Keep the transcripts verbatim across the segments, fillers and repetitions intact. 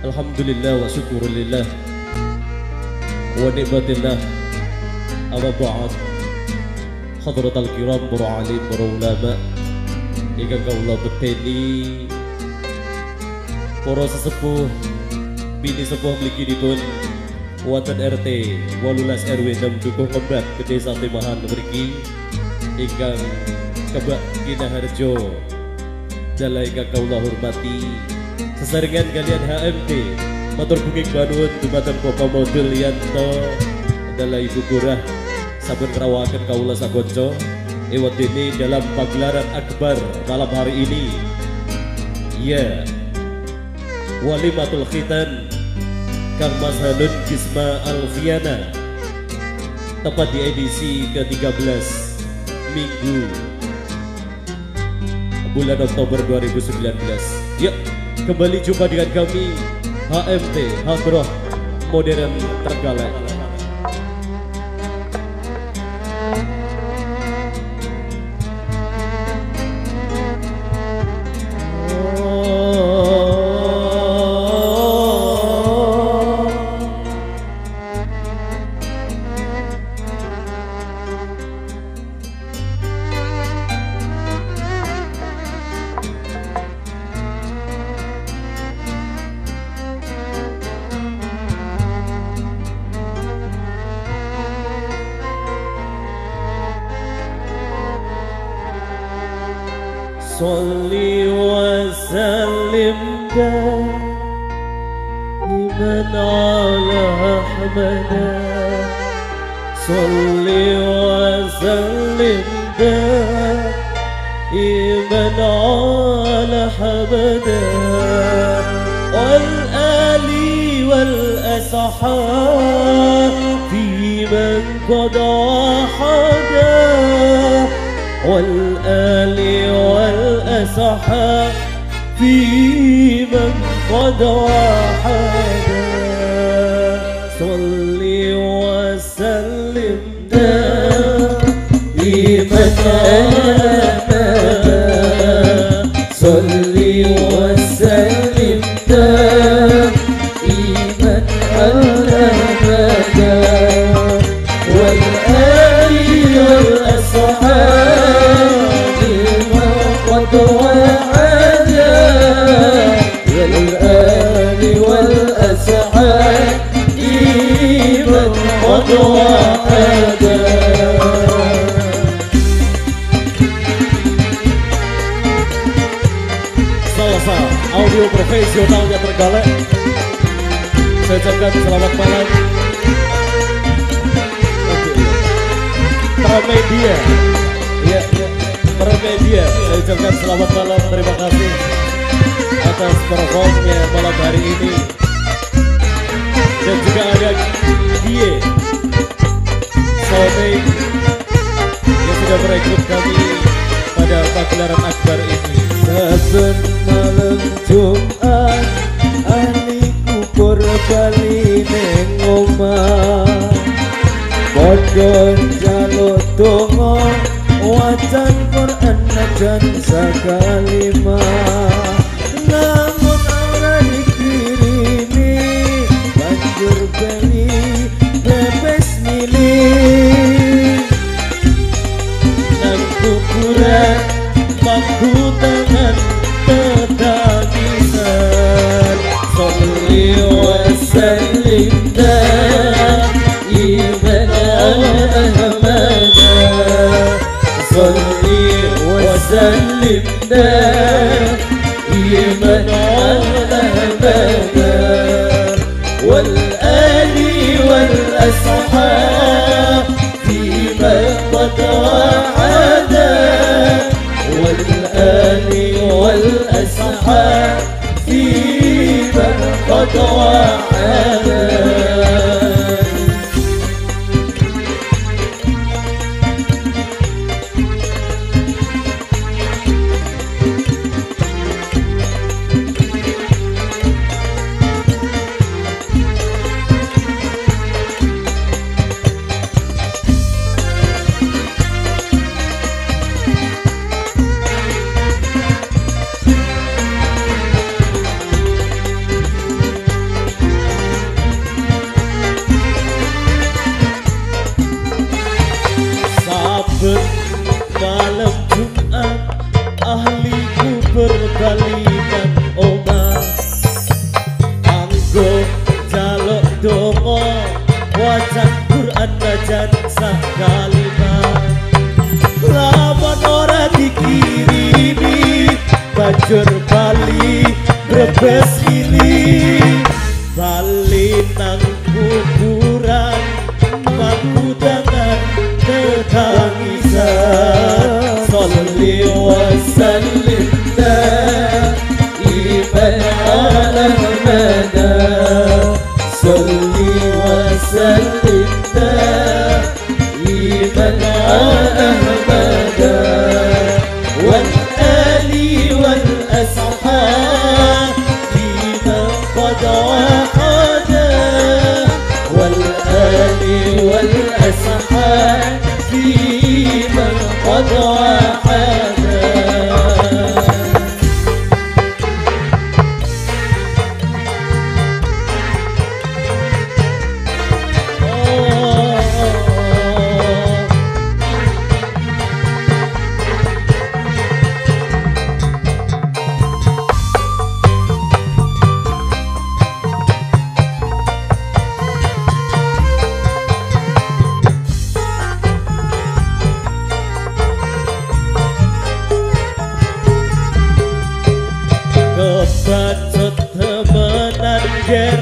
Alhamdulillah wa syukurillah wa nikmatillah. Amma ba'd. Hadratal kiram para alim para ulama ingkang kawula beteni, para sesepuh bini sepuh mliginipun wonten R T wolulas R W enam Dukuh Kembat Gede Satimahan mriki ingkang Kebak Kinaharjo Jala ingkang kawula hormati sesarengan kalian H M T motor bukit Banuun dumateng Bapak Modul Yanto adalah Ibu Gurah sampun ngrawakaken kawula sakonco ewat dene dalam pagelaran akbar malam hari ini ya walimatul khitan Kang Mas Hanun Gisma Alfiana tepat di edisi ke tiga belas Minggu bulan Oktober dua ribu sembilan belas. Yuk kembali jumpa dengan kami H M T Hadroh Modern Trenggalek. Sholli wa sallim daiman ala Ahmada. Sholli wa sallim daiman ala Ahmada wal ali wal ashab fi man qad wahada والآل والأصحاب في من قد وحد صل وسلم دائما أبدا صل وسلم دائما أبدا والآل والأصحاب والآل والأسعاد إيمان قد وحدا. Salsa audio profesionalnya Trenggalek. Saya ucapkan selamat malam para media. Ya, ya. Para media, saya ucapkan selamat malam, terima kasih atas performnya malam hari ini. Dan juga ada Gie Soning yang sudah merekrut kami pada pagelaran akbar ini. Saben malam Jumat aniku berbali neng omah padha njaluk donga wacan Quran najan sakalimah namun ora dikirimi banjur beli bebes milih nang kuburan bangku tangan tetangisan sholli wa sallim daiman Ahmada صلي وسلم دائما على أبدا والآل والأصحاب في من قد وعدا والآل والأصحاب في من قد وعدا. salinang kuburan makudangan ketangisan. Sholli wa sallim daiman ala Ahmada, Sholli wa sallim daiman ala Ahmada, wal ali wal ashab liman qad wahada, wal ali wal ashab liman qad wahada. Kebacut temenan ger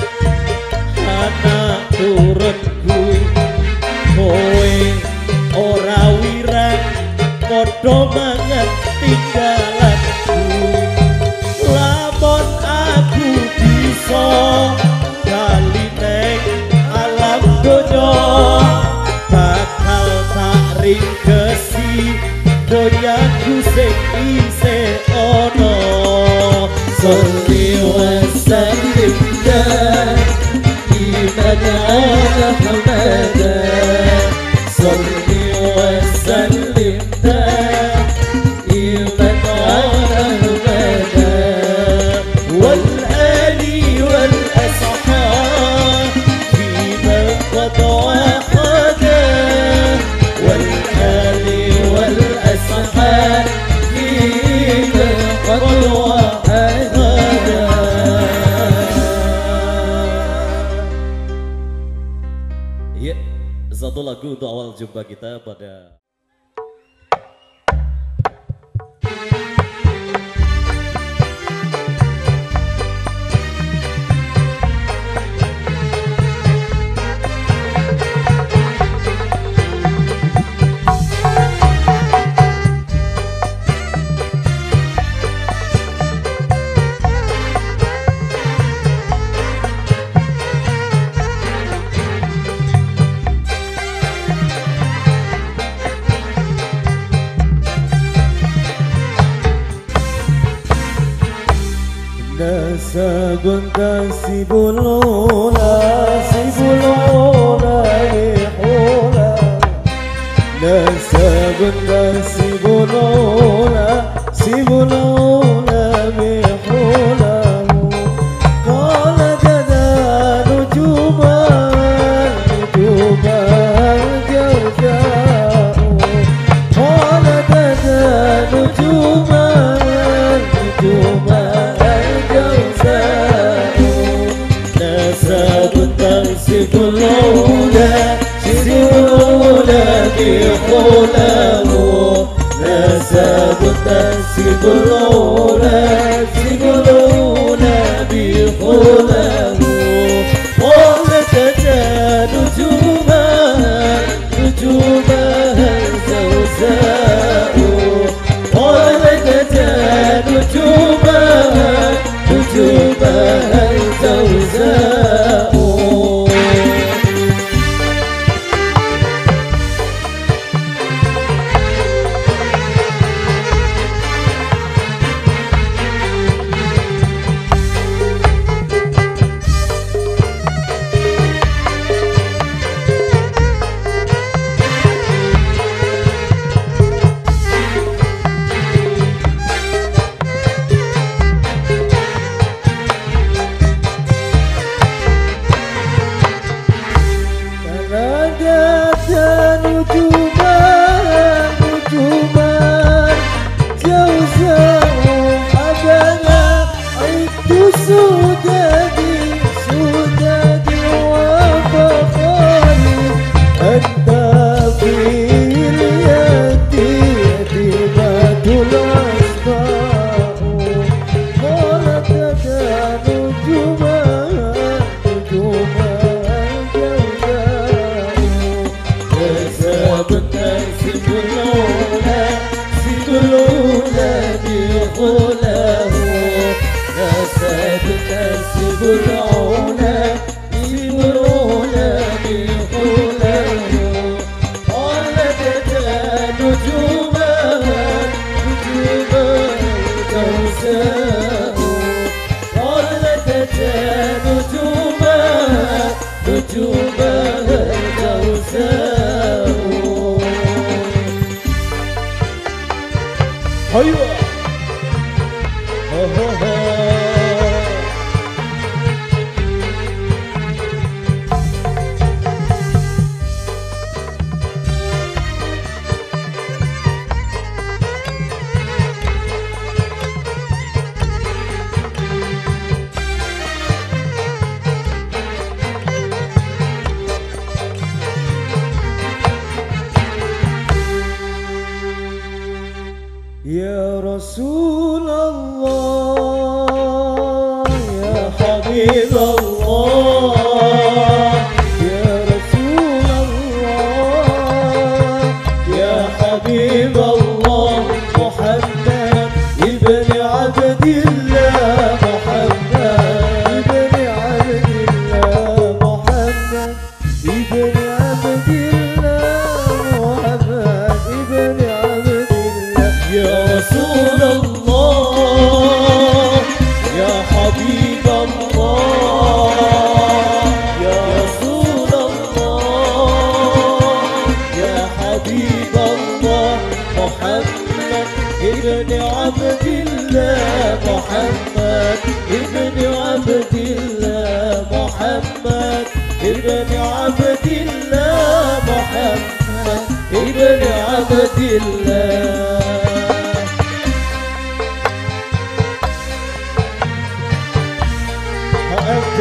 anak turunku, kowe ora wirang padha mangan tinggalanku. Lamun aku bisa bali neng alam donya, bakal tak ringkesi donyaku sing isih ana. Sholli wa sallim daiman ala Ahmada, Sholli wa sallim daiman ala Ahmada, wal ali wal ashab liman qad wahada, wal ali wal ashab liman qad wahada. Ya, satu lagu untuk awal jumpa kita pada Nasabunta sibuluna sibuluna bihula, Nasabunta sibuluna sibuluna bihula, qala jada nujuman nujuman jawja'u, qala jada nujuman nujuman sibuluna sibuluna bihulamu, nasabunta sibuluna sibuluna bihulamu, qala jada nujuman nujuman zawza'u, qala jada nujuman nujuman zawza'u. Jumat نسب العلا نسب العلا بالعلا قلدت نجومها نجومها كوساء قلدت نجومها نجومها كوساء أيوة ها ها ها يا رسول الله يا حبيب الله يا رسول الله يا حبيب الله محمد ابن عبد الله محمد ابن عبد الله محمد ابن عبد الله محمد ابن عبد يا رسول الله يا حبيب الله يا رسول الله يا حبيب الله محمد ابن عبد الله محمد ابن عبد الله محمد ابن عبد الله محمد ابن عبد الله أنت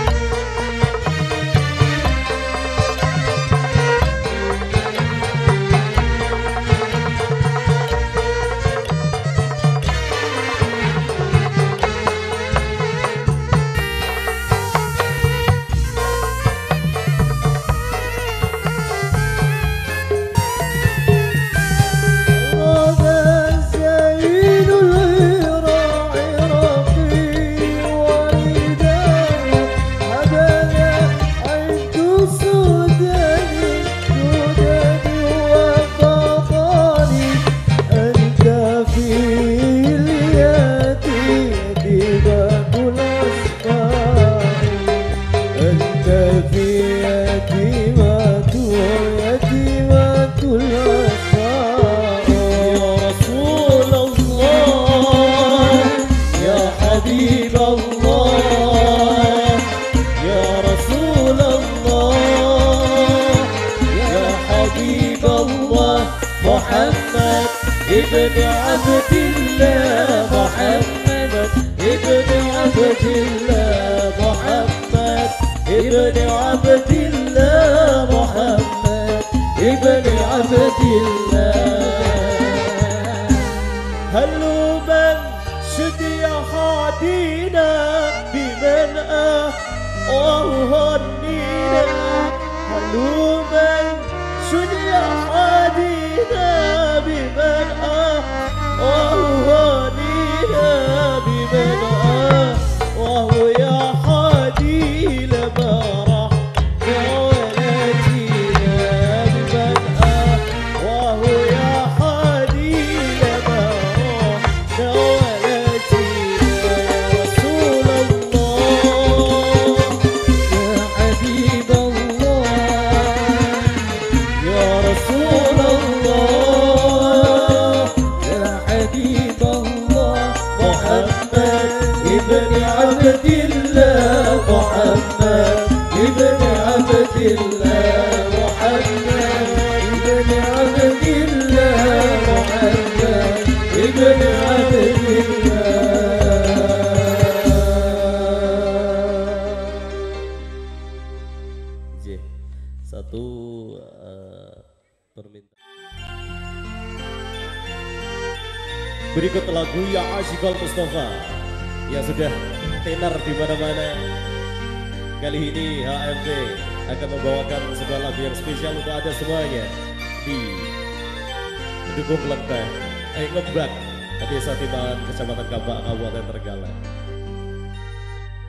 محمد ابن عبد الله محمد ابن عبد الله محمد ابن عبد الله محمد ابن عبد الله هلو من شدي حادينا بمن أهنينا هلو من شدي حادينا بمن أهنينا بمن وهو يا حادي لما راح كولاتينا بمن وهو يا حادي لما راح كولاتينا يا رسول الله يا حبيب الله يا رسول الله يا حبيب الله محمد ابن عبد الله محمد ابن عبد الله محمد ابن عبد الله محمد ابن عبد الله. Satu uh, permintaan. Berikut lagu Ya Asyikal Mustafa yang sudah tenar di mana-mana. Kali ini H M P akan membawakan sebuah lagu yang spesial untuk Anda semuanya di Pendukung Lembah, eh Ngebak, Desa Timaan, Kecamatan Kabak, Kabupaten Trenggalek.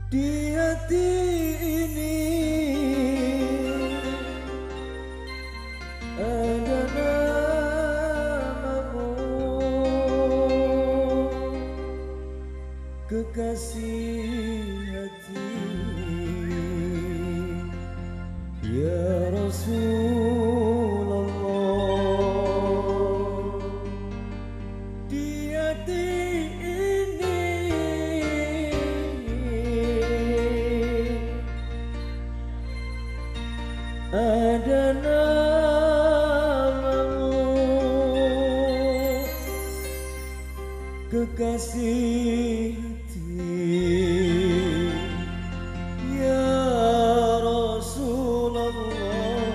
di hati ini ada namamu, kekasih hati ya Rasulullah. Di hati ini ada namamu, kekasih hati ya Rasulullah.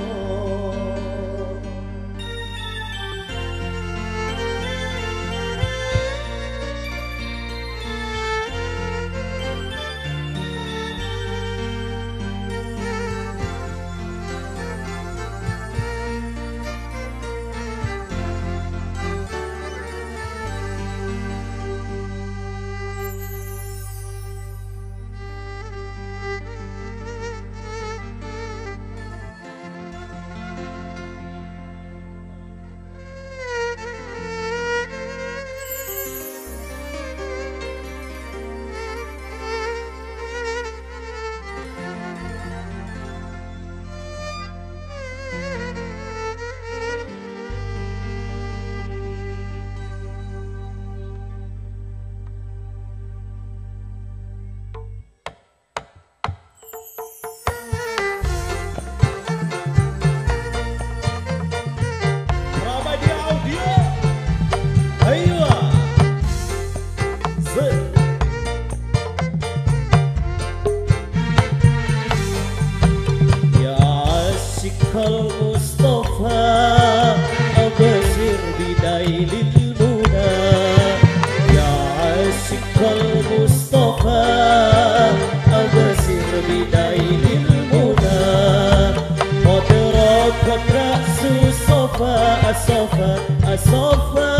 المصطفى أبشر بنيل المنى يا عاشق المصطفى أبشر بنيل المنى قد ركب رأس الصفا الصفا الصفا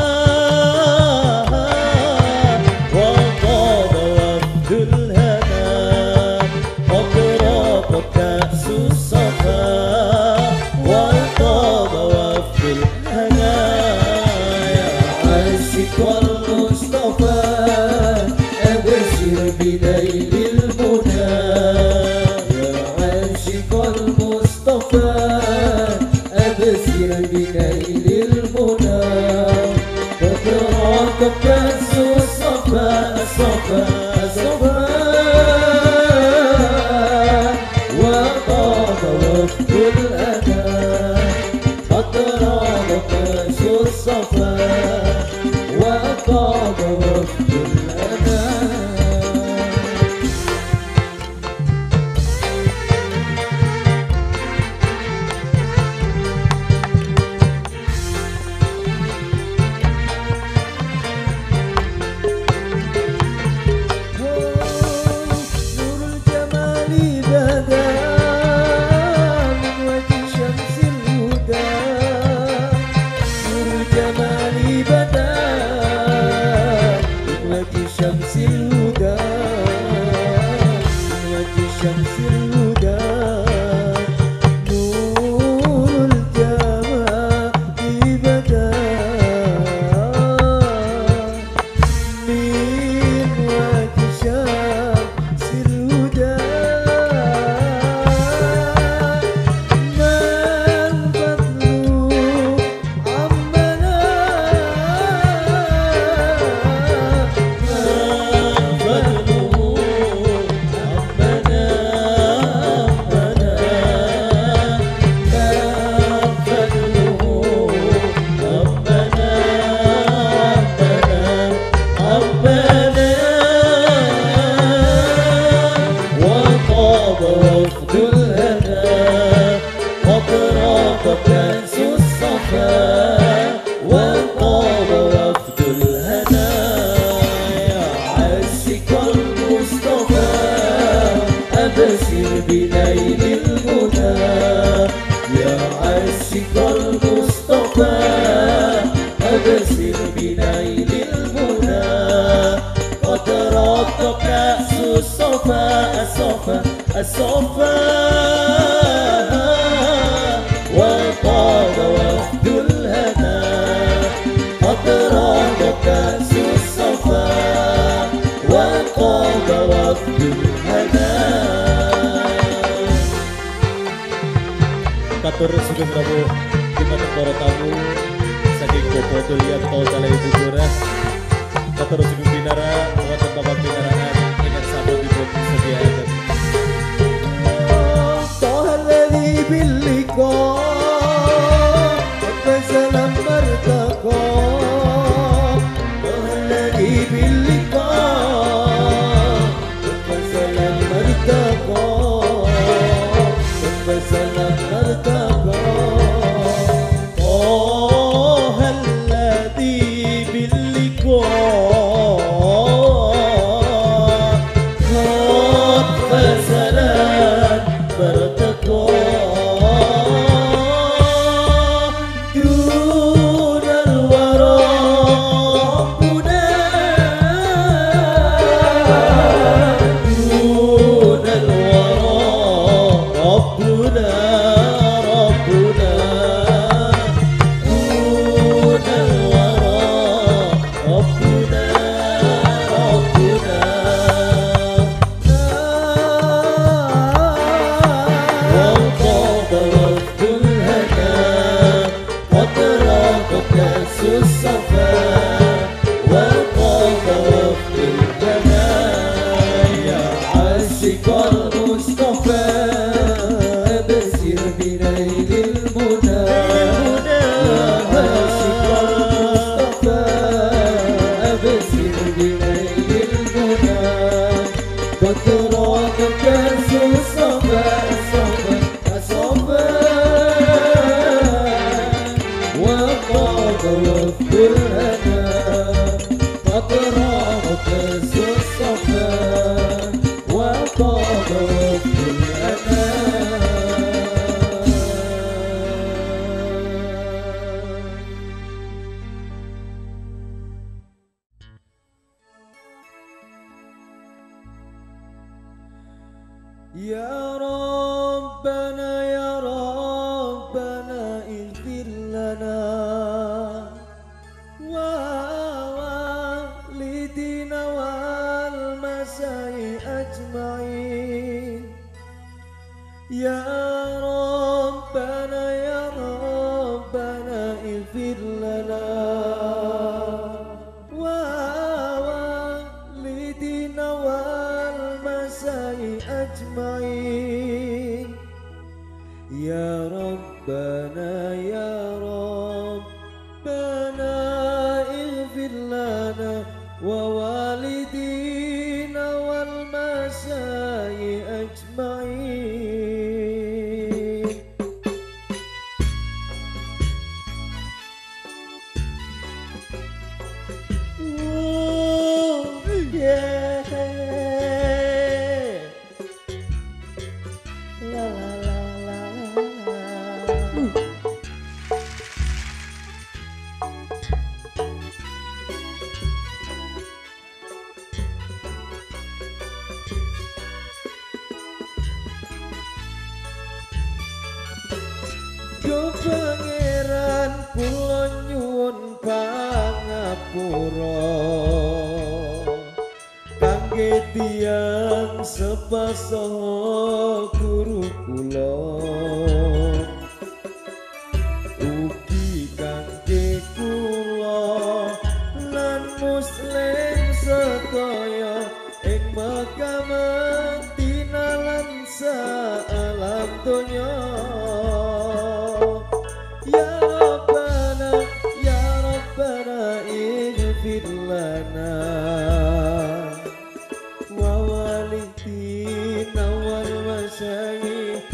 وطاب وفد الهنا قد ركب رأس الصفا وطاب وفد الهنا يا عاشق المصطفى أبشر بنيل المنى يا عاشق المصطفى أبشر بنيل المنى قد ركب كأس الصفا الصفا الصفا وطاب وفد الأنا قد ركب كأس الصفا وطاب وفد الأنا شمس الهدى وجه شمس الهدى نور الجمال بدا من وجه شمس الهدى ما الفضل عمنا كأس الصفا وطاب وفد الهنا يا عاشق المصطفى أبشر بنيل المنى يا عاشق المصطفى أبشر بنيل المنى قد ركب قطرك الصفا الصفا الصفا وطاب وفد الهنا قطرك الصفا وطاب وفد الهنا. Katur sugeng rawuh dumateng para tamu saking Bapak Dulyanto Calai Bubura. Katur sugeng binara wonten bapak binaraan ingkang sampun dipun sediaaken. طه الذي باللقاء فزل مرتقى طه الذي باللقاء فزل مرتقى فزل مرتقى طه الذي باللقاء قد فزل مرتقى دون الورى ربنا دون الورى ربنا ربنا دون الورى ربنا وانطاب وفد الهنا قطرك كأس الصفا وانطاب وفد الهنا يا عاشق المصطفى بسر بليل المنى يا عاشق المصطفى بسر بليل المنى قطرك كأس الصفا الصفا الصفا وطاب وفد الهنا قطرك كأس الصفا وطاب وفد الهنا. يا ربنا يا ربنا اغفر لنا ووالدينا والمساء أجمعين يا ربنا يا ربنا اغفر لنا ووالدينا والمساء أجمعين يا ربنا يا ربنا اغفر لنا ووالدينا والمساء أجمعين. Ooh, yeah. La la la la la. Yo pangeran kula nyuwun pangapura kangge tiyang sepaso guru kula ugi kangge kula lan muslim sedaya ing makam Madinah lan saalam donya. Ya Rabbana ya Rabbana ighfir lana wa walidina wal masyayikh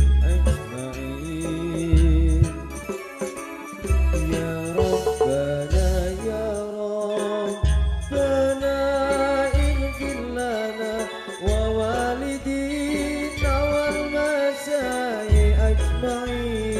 ajma'in. Ya Rabbana ya Rabbana ighfir lana wa walidina wal masyayikh ajma'in.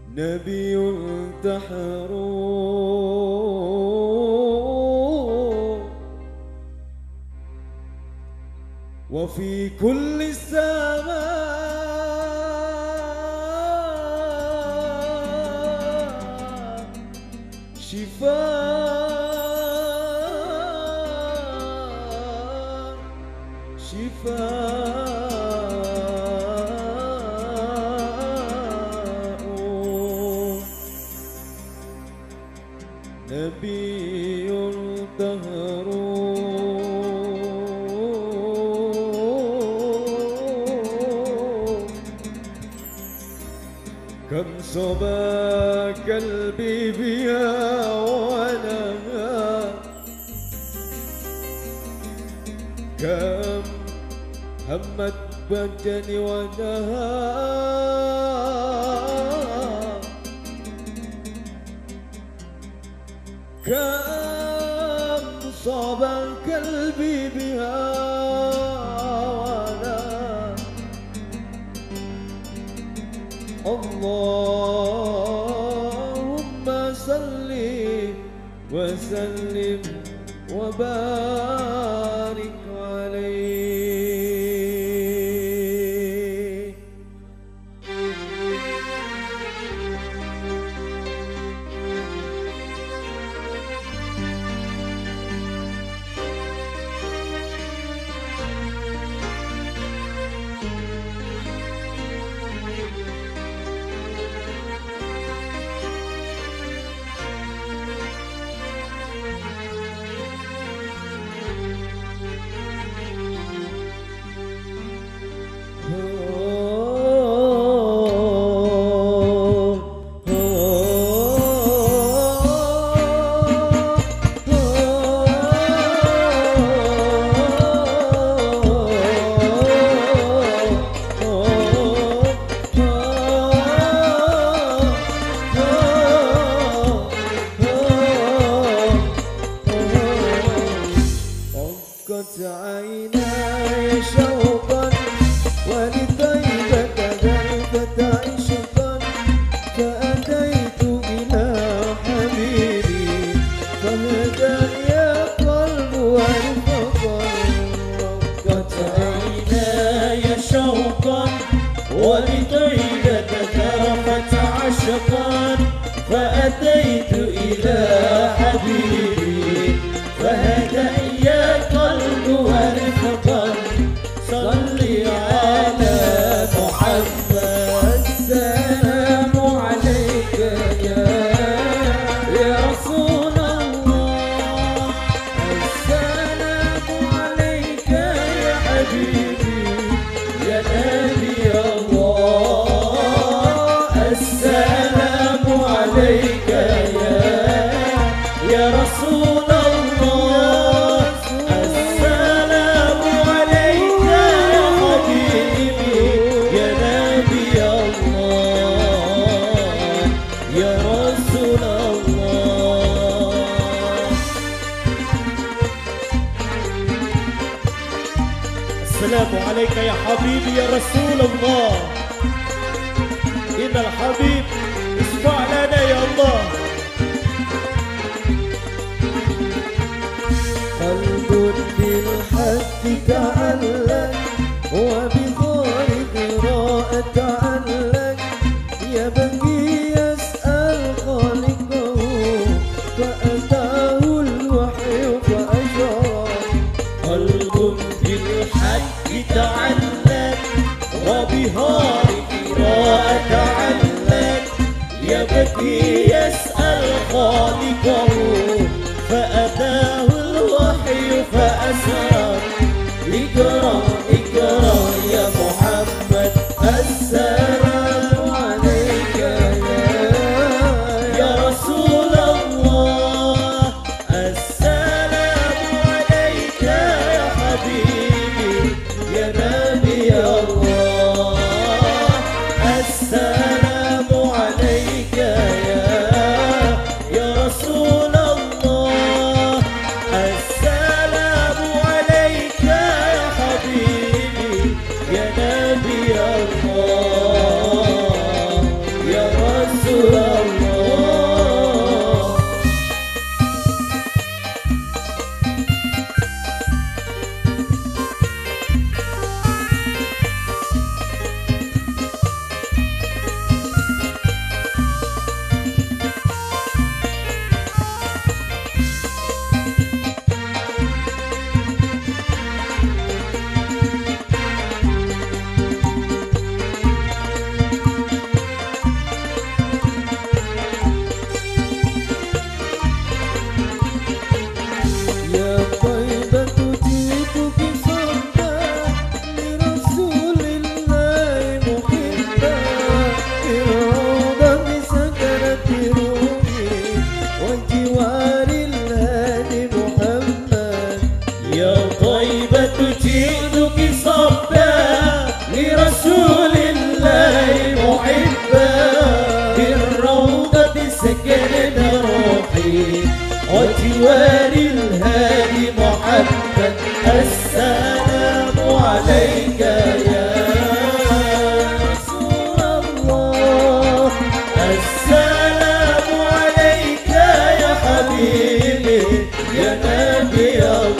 نبي تحر وفي كل السماء شفاء شفاء نبي طهر كم صبا قلبي بها ونهى كم همت بدني ونهى كم صبا قلبي بها ونهى اللهم صل وسلم وبارك عليه. قد عيناي شوقا ولطيبة ذرفة عشقا فأتيت إلى حبيبي فهداني قلب ورفقا. قد عيناي شوقا ولطيبة ذرفة عشقا فأتيت إلى حبيبي فهداني قلب ورفقا. صلي على محمد السلام عليك يا يا رسول الله السلام عليك يا حبيبي يا نبي الله السلام عليك يا يا رسول الله السلام عليك يا حبيبي يا رسول الله. إن الحبيب اشفع لنا يا الله. قلب بالحق تعلق وبغار قراءة تعلق يبكي يسأل خالقه فأتاه الوحي فأشار. قلب بالحق تعلق وبهار قراءة تعلق يبكي يسأل خالقه فأتاه الوحي فأسرى. اقرأ اقرأ يا محمد السلام عليك يا يا رسول الله السلام عليك يا حبيبي يا نبي الله السلام عليك يا يا رسول الله مشوار الهادي محمد السلام عليك يا رسول الله السلام عليك يا حبيبي يا نبي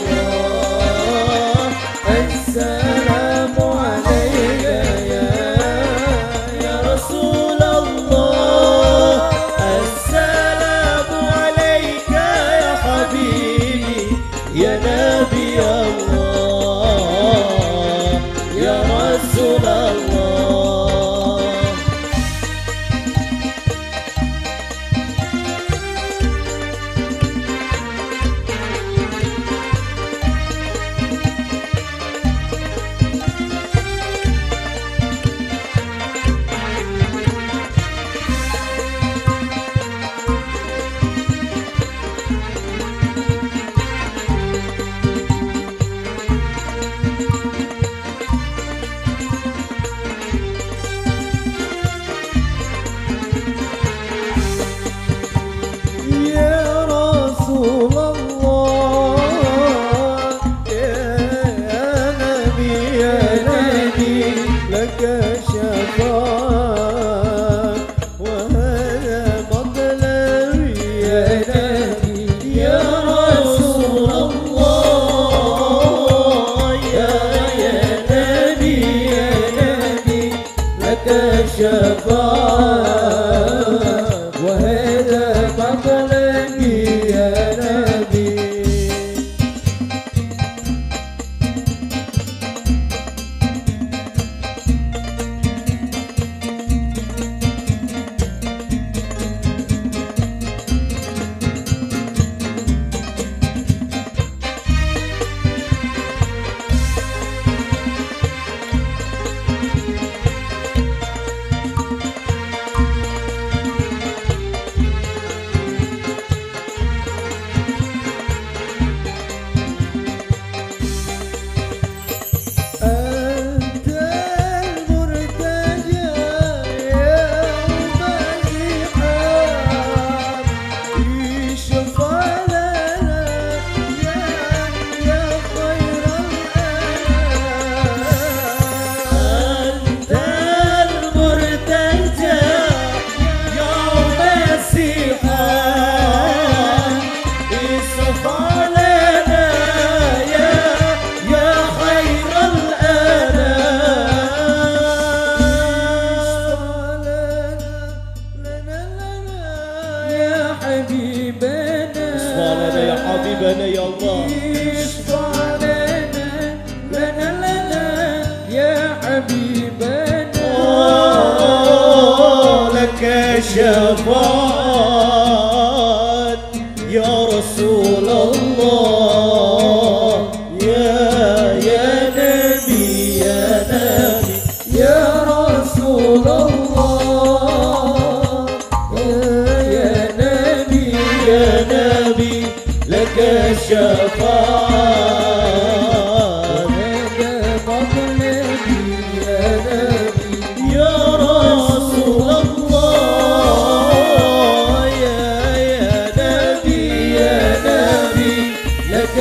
الله السلام عليك يا يا رسول الله السلام عليك يا حبيبي يا نبي الله يا رسول الله يا رسول الله يا نبي يا نبي لك شفاعة وهذا مطلبي يا نبي يا رسول الله يا يا نبي يا نبي لك شفاعة وهذا مطلبي يا نبي أنت المرتجى يوم الحام اشفع لنا يا يا خير الأنام أنت المرتجى يوم السحاب اشفع لنا يا يا خير يا حبيبنا اشفع لنا يا حبيبنا يا الله اشفع لنا لنا لنا يا حبيبنا لك شفاعة يا رسول الله يا يا نبي يا نبي يا رسول الله يا نبي يا نبي لك شفاعة هذا مطلبي يا نبي يا رسول الله يا يا نبي يا نبي لك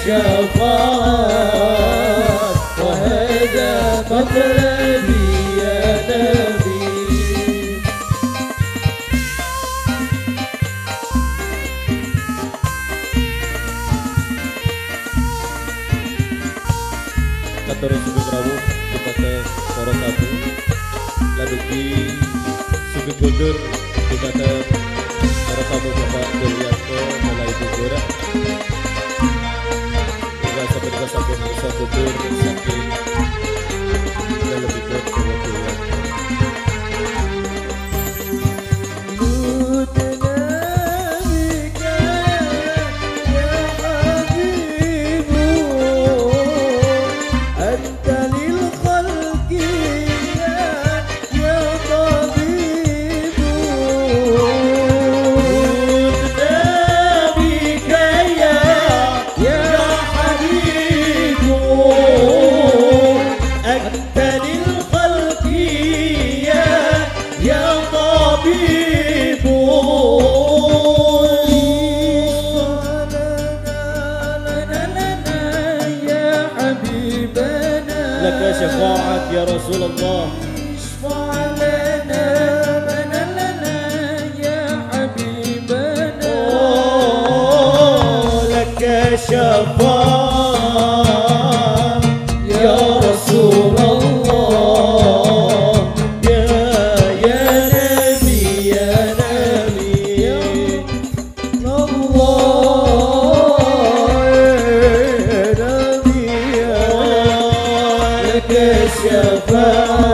شفاعة وهذا مطلبي يا نبي Kantor Sugeng Rawu Kabupaten Sorosatu Laduki Sugeng Gondur Kabupaten Sorosatu Bapak Julianto mulai Bogora hingga sampai ke Sabun Nusa Bogor saking dan lebih ke Jawa Julianto. syafaat ya Rasulullah. اشفع لنا من لنا يا حبيبنا لك شفاعة يا رسول الله يا يا نبي يا نبي يا الله يا نبي لك شفاعة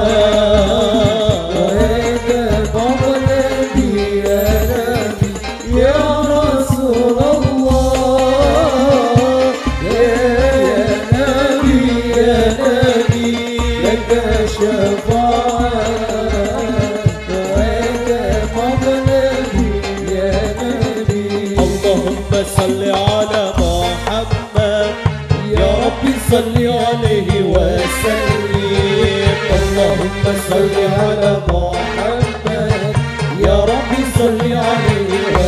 صل على محمد يا ربي صل عليه وسلم اللهم صل على محمد يا ربي صل عليه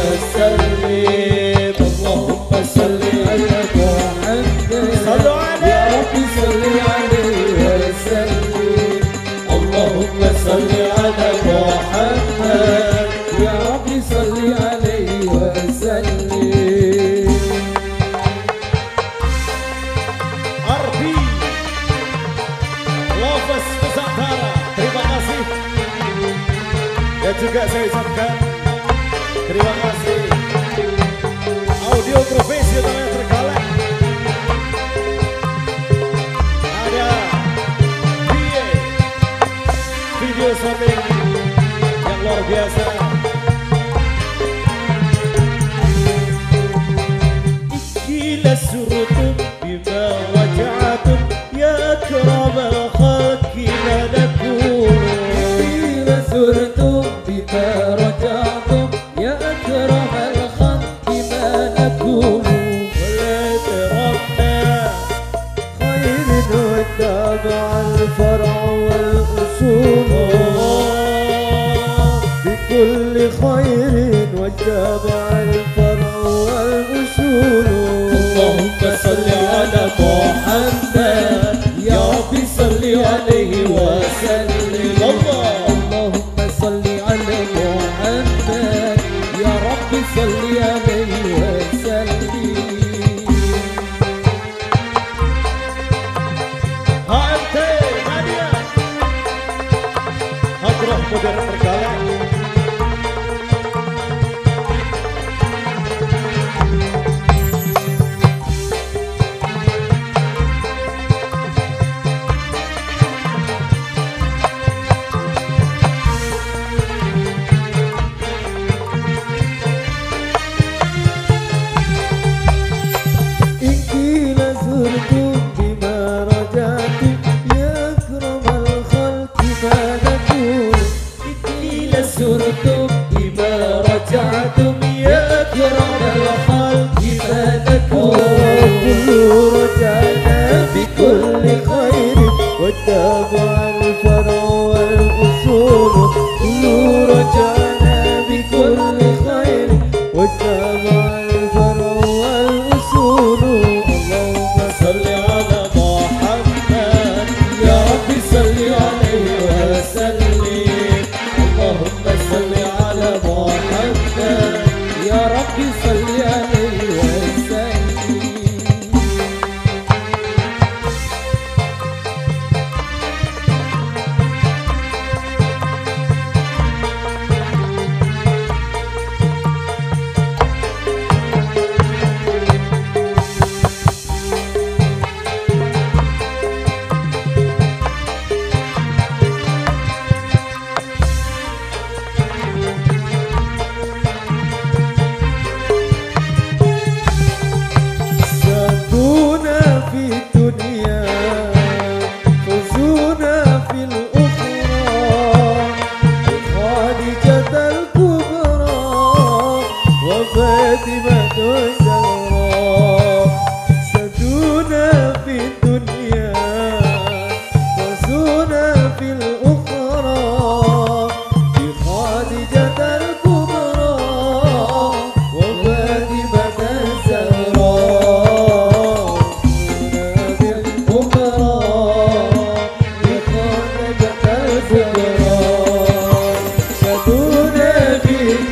وسلم اللهم صل على محمد صلوا عليه يا ربي صل عليه وسلم اللهم صل على محمد يا ربي صل عليه وسلم dan juga saya ucapkan terima kasih audio profesional yang tergalak, ada V A video shooting yang luar biasa. Ikilah surutum bima wajatum ya akramal khalqi la nakunu إذا زرتم بما رجعتم يا أكرم الخلق ما نكون ولا تركنا خير واتبع الفرع والأصول بكل خير واتبع الفرع والأصول اللهم صل على محمد يا ربي صل عليه وسلم اللهم صل على محمد يا رب صل عليه وسلم H M T Mania Hadroh modern tergalak.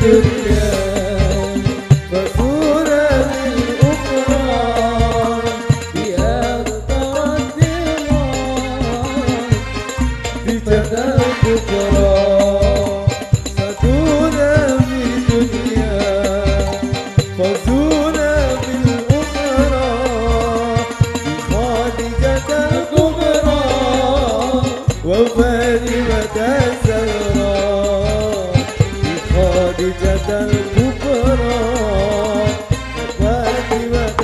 الدنيا فزونا بالأخرى بأقطار الدماء بجدى الكبرى فزونا بالدنيا فزونا بالأخرى بخادجة الكبرى وفاطمة الزهراء بخادجة الكبرى وفاطمة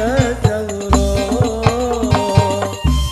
الزهراء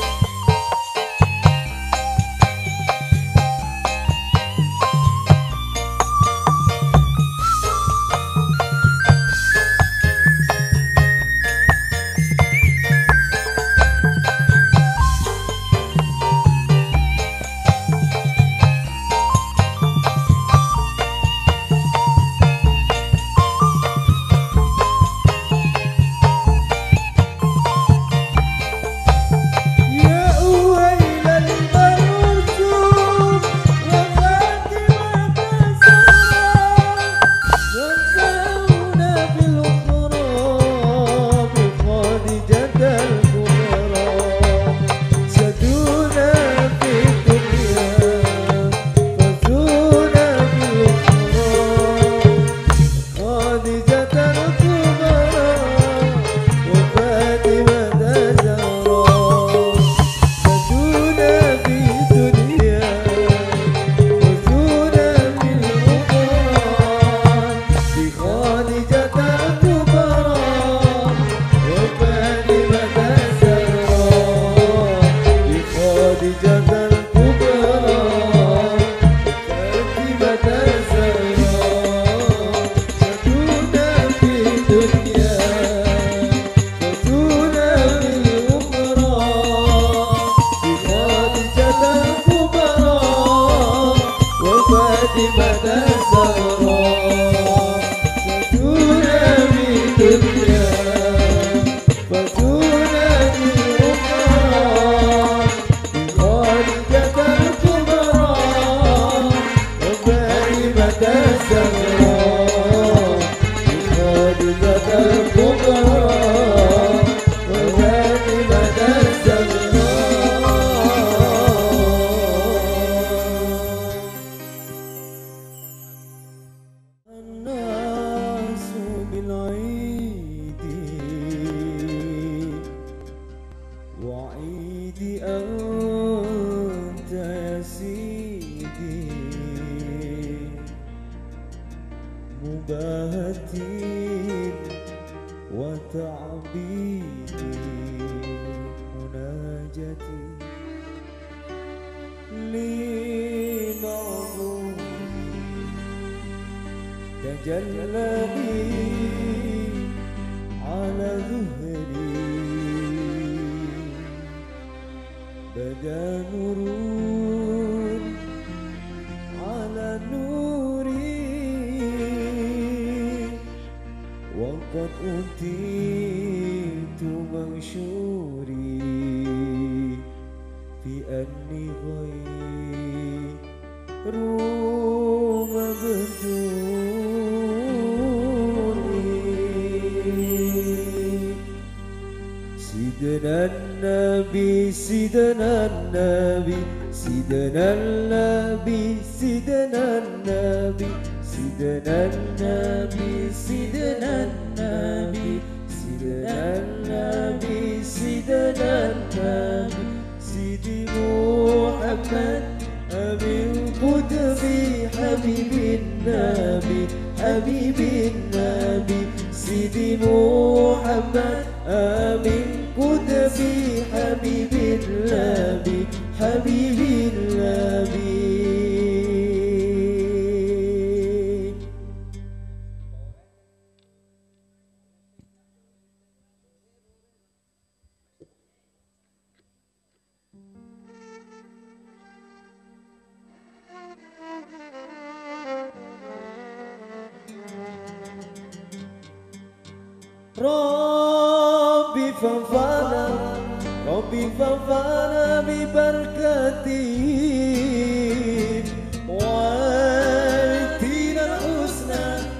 Rabbi fanfana, Rabbi fanfana bi barkati wa'tina al-husna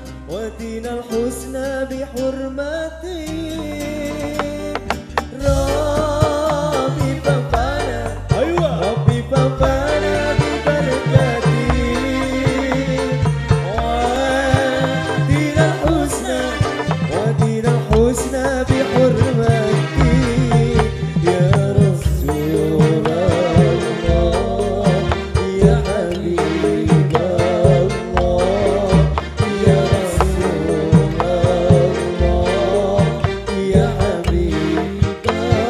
ودين الحسنى بحرمته ربي فانفعنا أيوة ربي فانفعنا ببركته ودين الحسنى ودين الحسنى بحرمته يا رسول الله يا حبيب الله يا رسول الله يا حبيب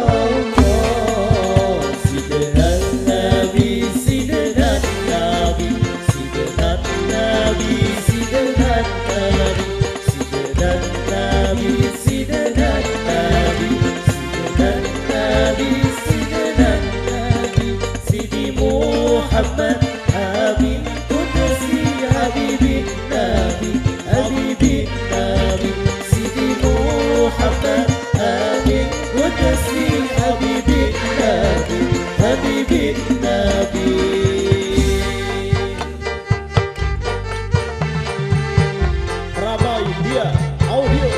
الله سيدنا النبي سيدنا النبي سيدنا النبي سيدنا النبي سيدنا النبي سيدنا النبي سيدنا النبي سيدنا النبي سيدي محمد حبيب قدسي حبيبي النبي حبيبي النبي سيدي محمد حبيب قدسي حبيبي النبي حبيبي النبي Ramai dia audio.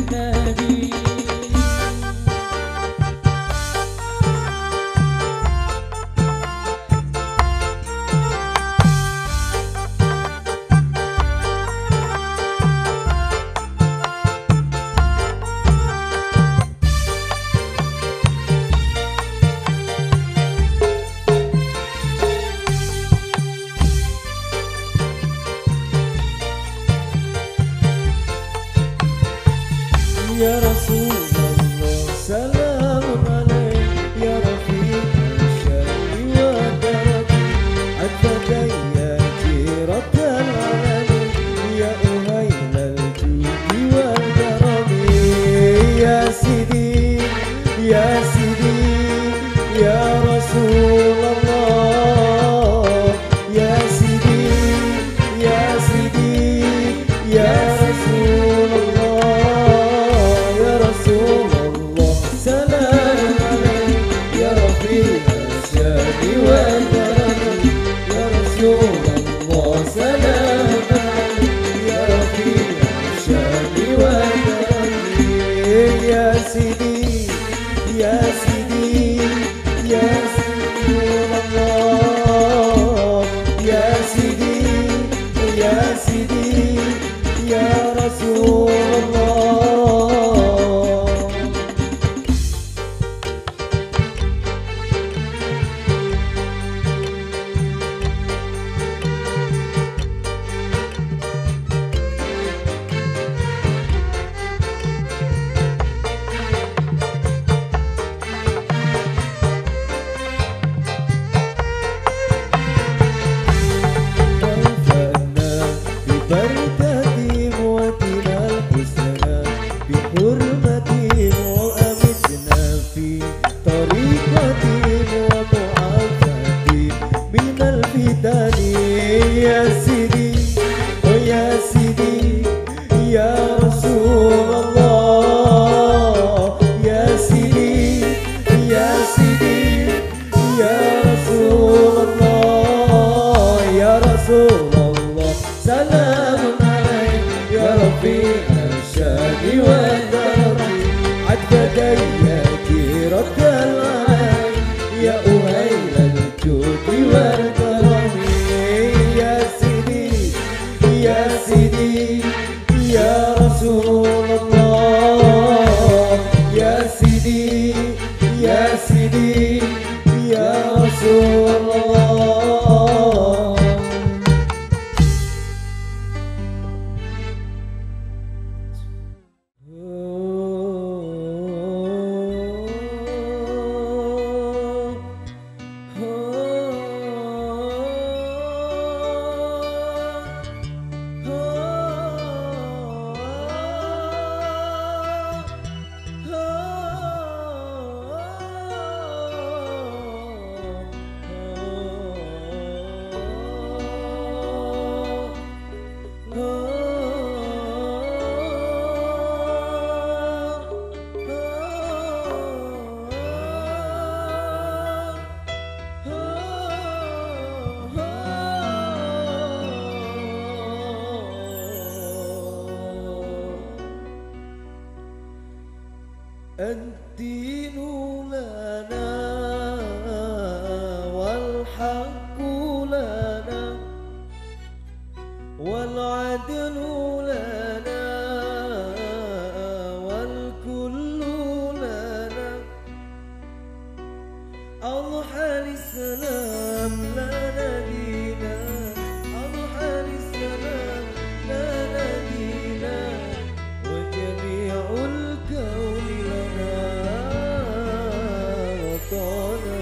النبي. يا رسول الله سلام عليك يا رفيق الشام والدرب عدك يا جيرة العالم يا أهيل الجود والكرم يا سيدي يا سيدي يا رسول الله يا سيدي يا سيدي يا رسول الله سلام عليك يا رفيق الشام والكرم يا رسول الله سلام عليك يا رفيق الشام والكرم يا سيدي يا سيدي يا رسول الله يا سيدي يا سيدي يا رسول الله. يا سيدي يا سيدي يا رسول الله يا سيدي يا سيدي يا رسول الله يا رسول الله سلام عليك يا رفيق الشام والدرب عدك يا جيرة العالم يا أهيل الجود والكرم يا سيدي يا سيدي يا رسول الله يا سيدي يا سيدي يا رسول الله. الدين لنا والحق لنا والعدل لنا والكل لنا أضحى الإسلام لنا دينا أضحى الإسلام لنا دينا وجميع الكون لنا وطنا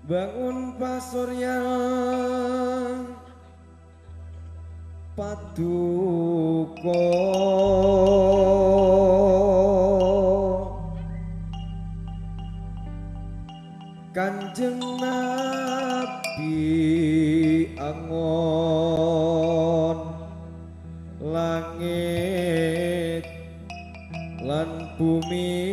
bangun pasurya paduka Kanjeng Nabi angon langit lan bumi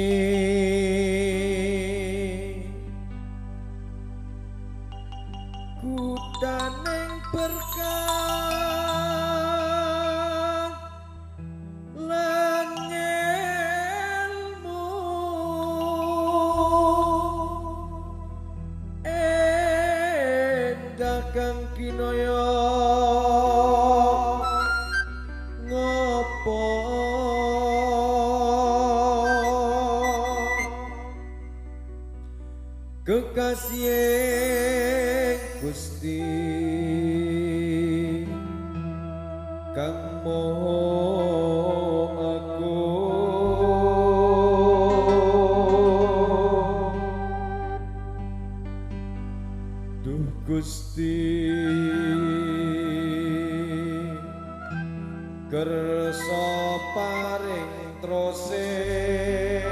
kudaneng berkah lan ngelmu endah kang kinaya ngopo kekasih Gusti kang moho aku duh Gusti kersa paring trosing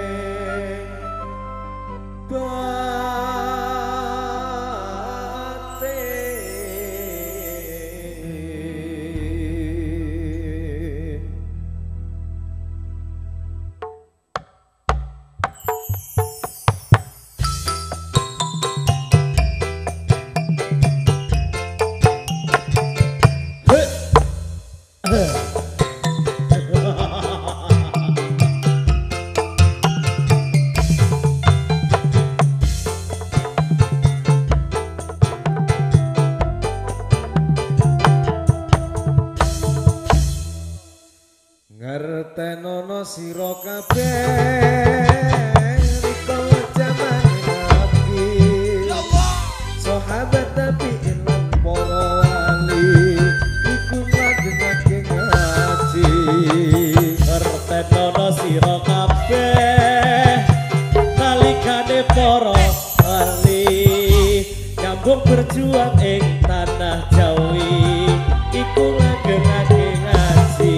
ngertenono sira kabeh rikala jaman Nabi sahabat Nabi lan para wali iku ngagengake ngaji ngertenono sira kabeh nalikane para wali nyambung berjuang ing tanah Jawi iku ngagengake ngaji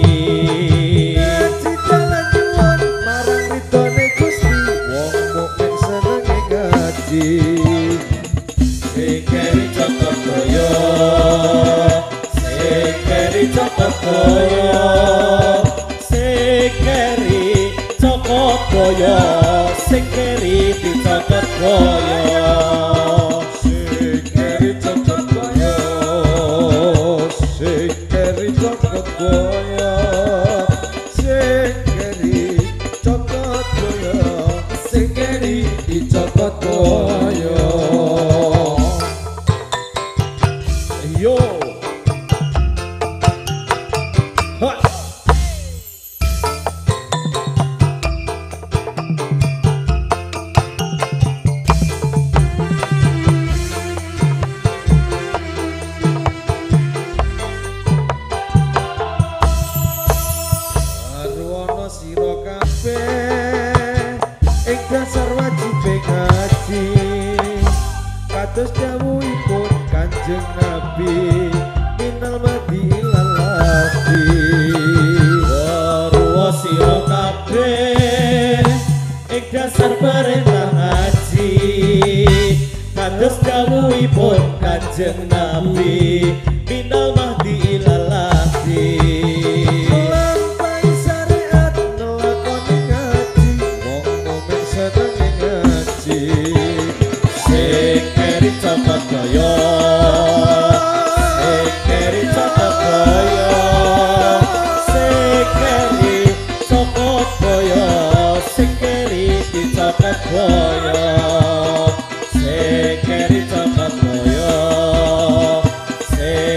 Sekeri cokot boyo, sekeri cokot boyo sekeri cokot boyo sekeri dicokot boyo sekeri cokot boyo, sekeri cokot boyo, sekeri cokot boyo, sekeri dicokot boyo. yo ha arwana sira kabeh ing dasar wajib ngaji kados dawuhipun Kanjeng Nabi minal madi ilal lati warwa sira kabeh ing dasar perintah ngaji kados dawuhipun Kanjeng Nabi minal mahdi ilal lahdi lampahi syariat nglakoni ngaji wong mukmin sedeng ngaji sekeri cokot boyo sekeri cokot boyo sekeri cokot boyo sekeri dicokot boyo sekeri cokot boyo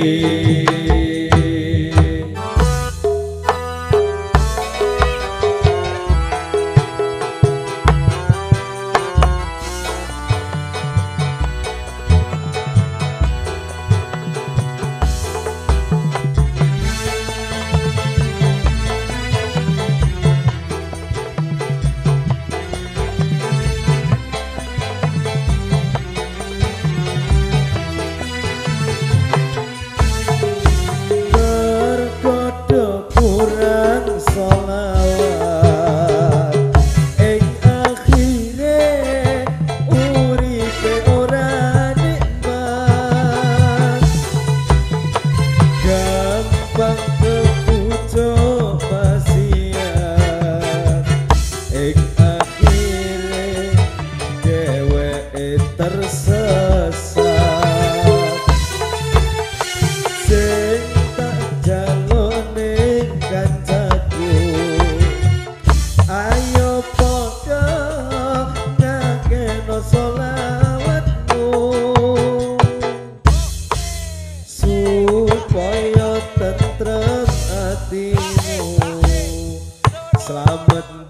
Selamat